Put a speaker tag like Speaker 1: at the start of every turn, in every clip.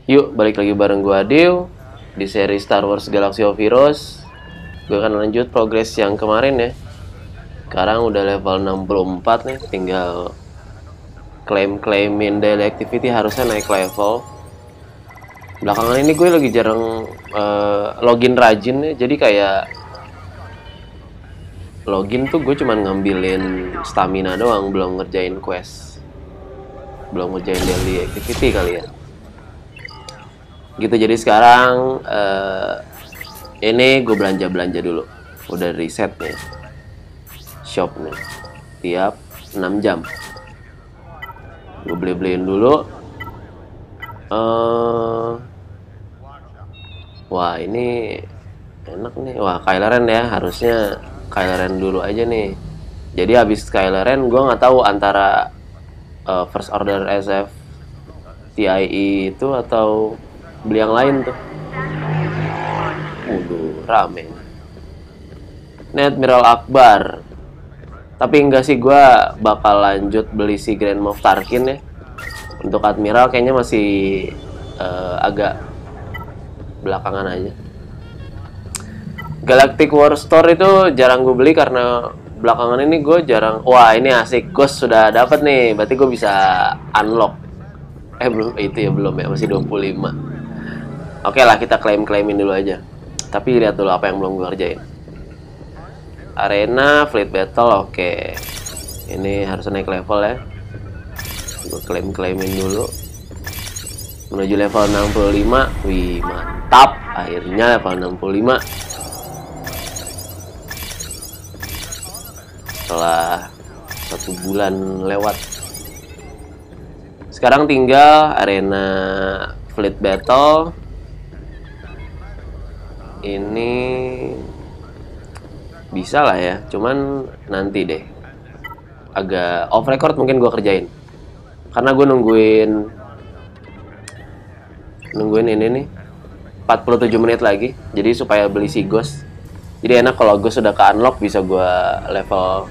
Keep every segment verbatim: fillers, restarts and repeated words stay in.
Speaker 1: Yuk, balik lagi bareng gua Adil di seri Star Wars Galaxy of Heroes. Gue akan lanjut progres yang kemarin ya. Sekarang udah level enam puluh empat nih, tinggal klaim-klaimin daily activity harusnya naik level. Belakangan ini gue lagi jarang uh, login rajin ya, jadi kayak login tuh gue cuman ngambilin stamina doang, belum ngerjain quest, belum ngerjain daily activity kali ya. Gitu, jadi sekarang uh, ini gue belanja-belanja dulu. Udah reset nih shop nih tiap enam jam. Gue beli-beliin dulu. uh, Wah, ini enak nih. Wah, Kylo Ren ya, harusnya Kylo Ren dulu aja nih. Jadi habis Kylo Ren gue nggak tahu antara uh, First Order S F T I E itu atau beli yang lain tuh. Waduh, rame. Ini Admiral Akbar. Tapi enggak sih, gue bakal lanjut beli si Grand Moff Tarkin ya. Untuk Admiral kayaknya masih uh, agak belakangan aja. Galactic War Store itu jarang gue beli karena belakangan ini gue jarang. Wah, ini asik, Ghost sudah dapat nih. Berarti gue bisa unlock. Eh belum, itu ya belum ya, masih dua puluh lima. Oke lah, kita klaim-klaimin dulu aja. Tapi lihat dulu apa yang belum gue kerjain. Arena, Fleet Battle, oke. Ini harus naik level ya. Gue klaim-klaimin dulu. Menuju level enam puluh lima. Wih, mantap. Akhirnya level enam puluh lima. Setelah satu bulan lewat. Sekarang tinggal arena Fleet Battle. Ini bisa lah ya, cuman nanti deh. Agak off record mungkin gue kerjain. Karena gue nungguin Nungguin ini nih empat puluh tujuh menit lagi. Jadi supaya beli si Ghost. Jadi enak kalau Ghost sudah ke unlock, bisa gue level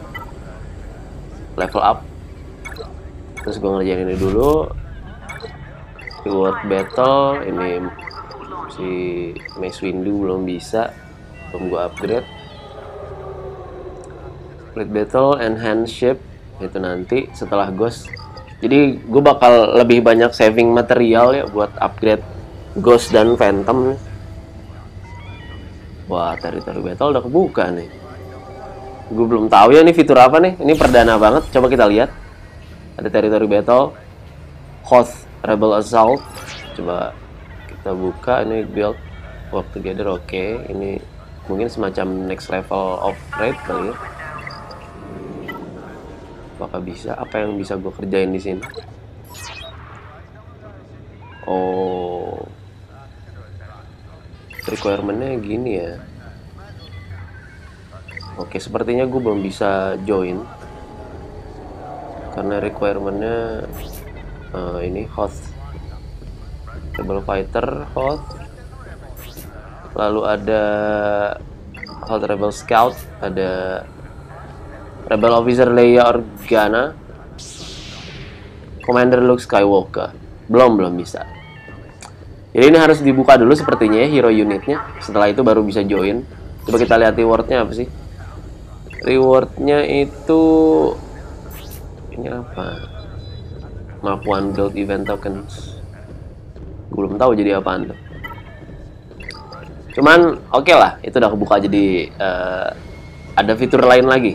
Speaker 1: Level up. Terus gue ngerjain ini dulu. Reward Battle. Ini si Mace Windu belum bisa, belum gue upgrade. Fleet Battle, Enhance Ship itu nanti setelah Ghost. Jadi gue bakal lebih banyak saving material ya buat upgrade Ghost dan Phantom. Wah, Territory Battle udah kebuka nih. Gue belum tahu ya ini fitur apa nih. Ini perdana banget. Coba kita lihat. Ada Territory Battle, Hoth Rebel Assault. Coba kita buka, ini build work together, oke. Okay. Ini mungkin semacam next level of raid kali ya. Apakah bisa? Apa yang bisa gue kerjain di sini? Oh, requirementnya gini ya. Oke, sepertinya gue belum bisa join karena requirementnya uh, ini Hoth Rebel Fighter, Hoth. Lalu ada Hoth Rebel Scout, ada Rebel Officer Leia Organa, Commander Luke Skywalker. Belum, belum bisa. Jadi ini harus dibuka dulu sepertinya ya, hero unitnya. Setelah itu baru bisa join. Coba kita lihat rewardnya apa sih. Rewardnya itu ini apa? Map one Guild Event Tokens. Gue belum tahu jadi apaan tuh. Cuman oke okay lah, itu udah kebuka, jadi uh, ada fitur lain lagi.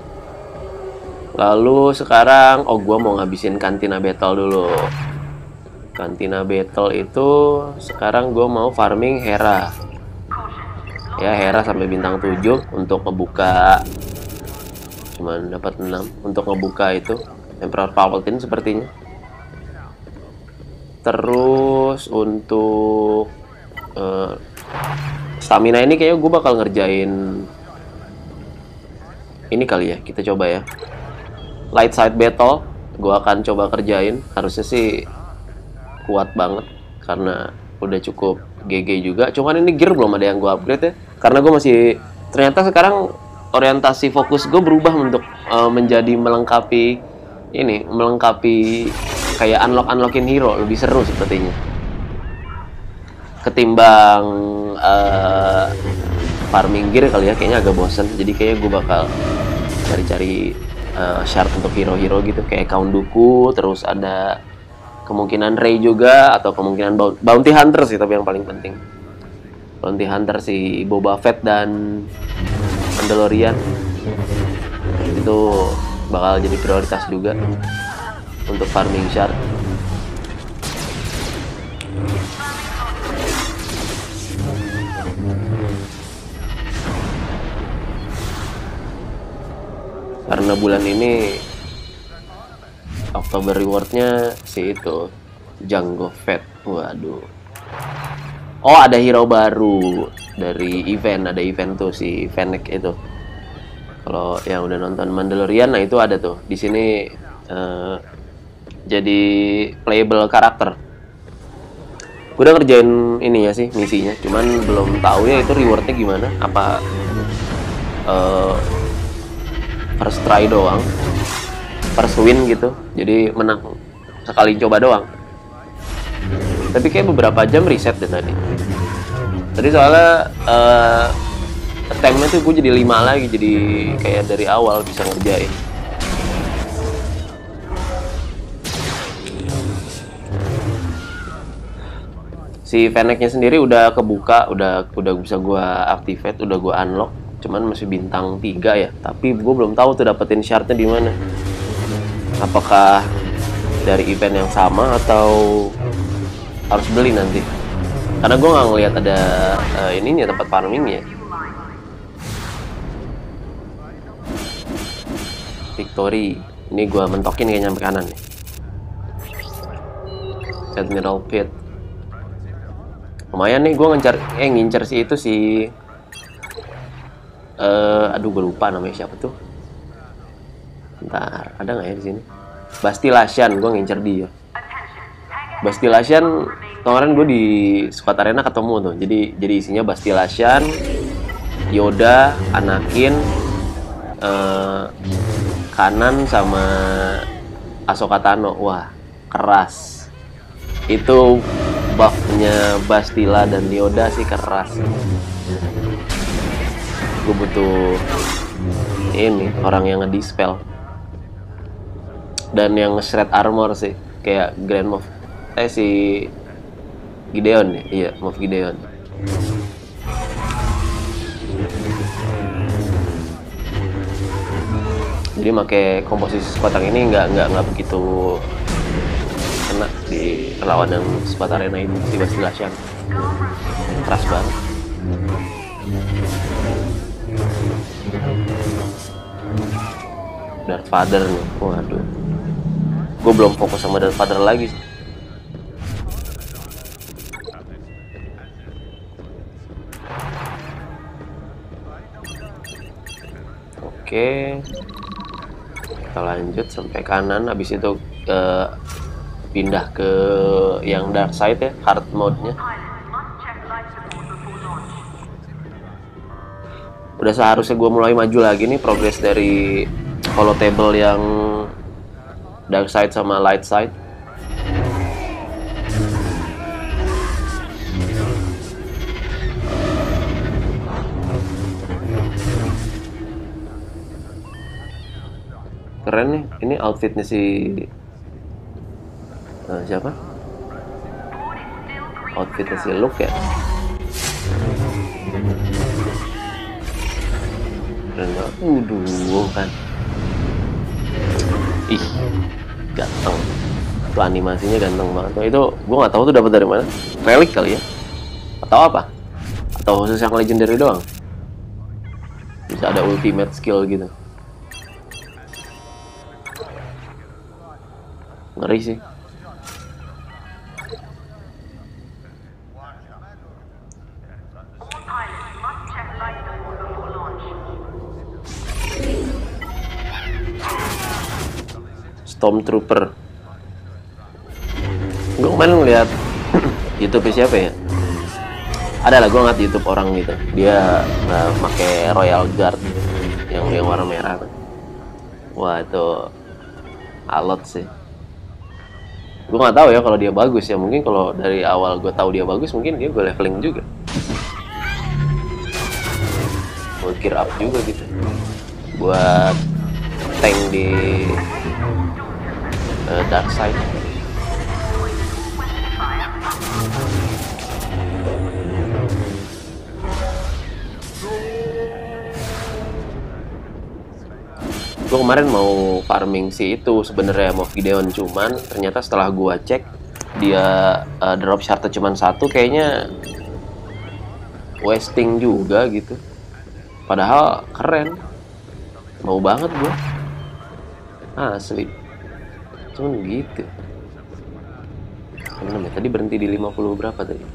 Speaker 1: Lalu sekarang, oh gue mau ngabisin Cantina Battle dulu. Cantina Battle itu sekarang gue mau farming Hera. Ya, Hera sampai bintang tujuh untuk ngebuka. Cuman dapat enam untuk ngebuka itu Emperor Palpatine sepertinya. Terus untuk uh, stamina ini kayaknya gue bakal ngerjain ini kali ya, kita coba ya. Light side battle, gue akan coba kerjain. Harusnya sih kuat banget karena udah cukup G G juga. Cuman ini gear belum ada yang gue upgrade ya, karena gue masih, ternyata sekarang orientasi fokus gue berubah untuk uh, menjadi melengkapi ini, melengkapi kayak unlock unlockin hero, lebih seru sepertinya. ketimbang uh, farming gear kali ya, kayaknya agak bosen. Jadi kayaknya gue bakal cari-cari uh, shard untuk hero-hero gitu, kayak Count Dooku, terus ada kemungkinan Rey juga, atau kemungkinan Bounty Hunter sih, tapi yang paling penting Bounty Hunter si Boba Fett dan Mandalorian itu bakal jadi prioritas juga untuk farming shard. Karena bulan ini Oktober rewardnya si itu Jango Fett. Waduh. Oh, ada hero baru dari event, ada event tuh si Fennec itu. Kalau yang udah nonton Mandalorian, nah itu ada tuh di sini uh, jadi playable karakter. Gue udah ngerjain ini ya sih misinya, cuman belum tahu ya itu rewardnya gimana. Apa uh, first try doang, first win gitu, jadi menang sekali coba doang. Tapi kayak beberapa jam reset deh tadi. Tadi soalnya uh, attempt-nya tuh gue jadi lima lagi, jadi kayak dari awal bisa ngerjain. Si Fennec-nya sendiri udah kebuka, udah udah bisa gue activate, udah gue unlock. Cuman masih bintang tiga ya, tapi gue belum tahu tuh dapetin shardnya di mana. Apakah dari event yang sama atau harus beli nanti? Karena gue nggak ngeliat ada uh, ininya, tempat farmingnya. Victory, ini gue mentokin kayaknya sampai kanan nih. Admiral Pit, lumayan nih gue ngincar, eh ngincar si itu si, uh, aduh gue lupa namanya siapa tuh. Bentar, ada nggak ya di sini? Bastillation, gue ngincer dia. Bastillation kemarin gue di Squad Arena ketemu tuh. Jadi jadi isinya Bastillation, Yoda, Anakin, uh, Kanan sama Ahsoka Tano. Wah, keras. Itu buffnya Bastila dan Yoda sih keras. Gue butuh ini orang yang ngedispel dan yang shred armor sih, kayak Grand Moff, eh si Gideon ya, iya Moff Gideon. Jadi pakai komposisi squad yang ini nggak nggak nggak begitu kena di lawan yang Squad Arena ini. Si Bastillation keras banget. Darth Vader nih, waduh, gue belum fokus sama Darth Vader lagi. Oke, kita lanjut sampai kanan, habis itu uh, pindah ke yang dark side ya, hard mode-nya. Udah seharusnya gue mulai maju lagi nih, progres dari follow table yang dark side sama light side. Keren nih, ini outfitnya si uh, siapa? Outfitnya si Luke ya. Keren banget. Uduh kan. Ih, ganteng. Itu animasinya ganteng banget. Itu gue nggak tahu tuh dapat dari mana. Relik kali ya? Atau apa? Atau khusus yang legendary doang? Bisa ada ultimate skill gitu. Ngeri sih. Stormtrooper. Gue kemarin ngeliat YouTube siapa ya? Ada lah, gue ngeliat YouTube orang gitu. Dia uh, pakai Royal Guard yang yang warna merah. Wah itu alot sih. Gue nggak tahu ya kalau dia bagus ya, mungkin kalau dari awal gue tahu dia bagus mungkin dia gue leveling juga, gue gear up juga gitu buat tank di uh, dark side. Gue kemarin mau farming sih itu sebenarnya mau Gideon, cuman ternyata setelah gue cek dia uh, drop shard cuman satu, kayaknya wasting juga gitu. Padahal keren, mau banget gue asli, cuman gitu. Namanya tadi berhenti di lima puluh berapa tadi?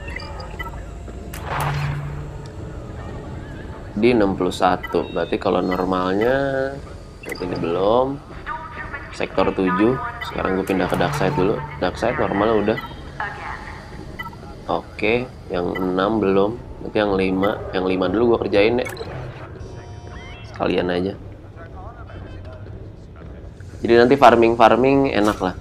Speaker 1: Di enam puluh satu, berarti kalau normalnya ini belum. Sektor tujuh. Sekarang gue pindah ke dark side dulu. Dark side normalnya udah. Oke, yang enam belum. Nanti yang lima, yang lima dulu gue kerjain deh. Sekalian aja. Jadi nanti farming-farming enak lah.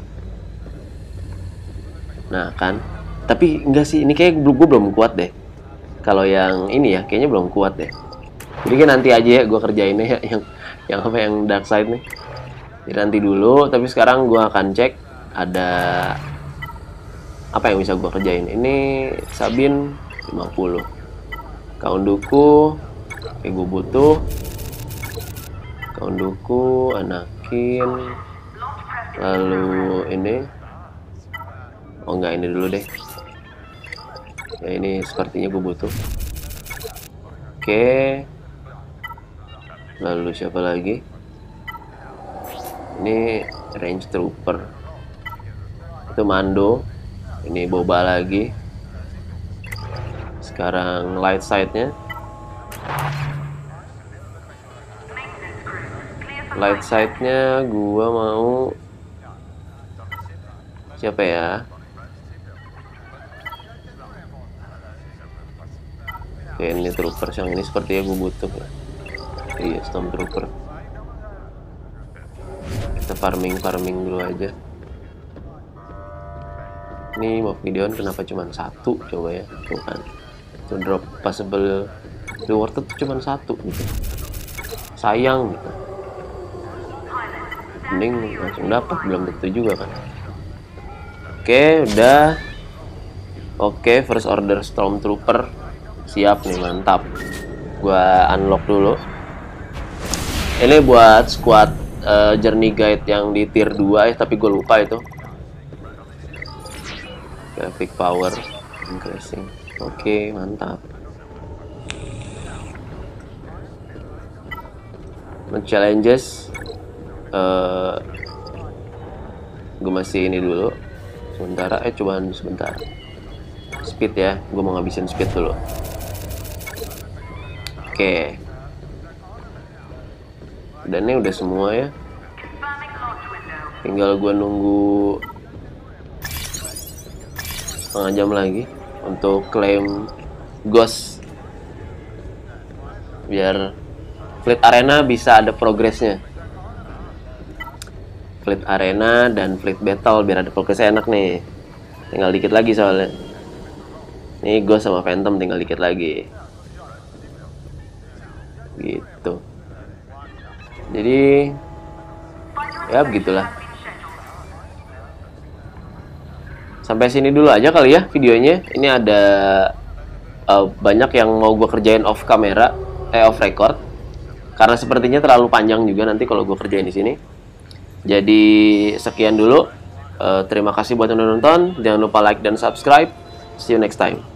Speaker 1: Nah kan. Tapi enggak sih, ini kayak gue belum kuat deh. Kalau yang ini ya, kayaknya belum kuat deh. Jadi kan nanti aja ya gue kerjainnya ya, yang yang apa yang dark side nih. Jadi nanti dulu, tapi sekarang gue akan cek ada apa yang bisa gue kerjain. Ini Sabin lima puluh, Kaunduku kayak gue butuh, Kaunduku, Anakin, lalu ini, oh enggak, ini dulu deh ya, ini sepertinya gue butuh. Oke, lalu siapa lagi? Ini range trooper, itu Mando, ini Boba lagi. Sekarang light side-nya, light side-nya gua mau siapa ya? Oke, ini trooper yang ini sepertinya gue butuh ya. Iya, Stormtrooper. Kita farming farming dulu aja. Ini Moff Gideon kenapa cuma satu? Coba ya, tuh kan. To drop possible reward itu cuma satu gitu. Sayang gitu. Mending langsung dapat, belum tentu juga kan. Oke, udah. Oke, first order Stormtrooper siap nih, mantap. Gua unlock dulu. Ini buat squad uh, journey guide yang di tier dua ya, tapi gue lupa itu. Graphic power increasing. Oke, mantap. Challenges uh, gue masih ini dulu sementara, eh cobaan sebentar. Speed ya, gue mau ngabisin speed dulu. Oke, dan ini udah semua ya, tinggal gue nunggu setengah jam lagi untuk klaim Ghost, biar Fleet Arena bisa ada progresnya. Fleet Arena dan Fleet Battle biar ada progresnya enak nih. Tinggal dikit lagi soalnya. Ini Ghost sama Phantom tinggal dikit lagi. Gitu. Jadi ya begitulah. Sampai sini dulu aja kali ya videonya. Ini ada uh, banyak yang mau gue kerjain off kamera, eh off record. Karena sepertinya terlalu panjang juga nanti kalau gue kerjain di sini. Jadi sekian dulu. Uh, terima kasih buat yang udah nonton. Jangan lupa like dan subscribe. See you next time.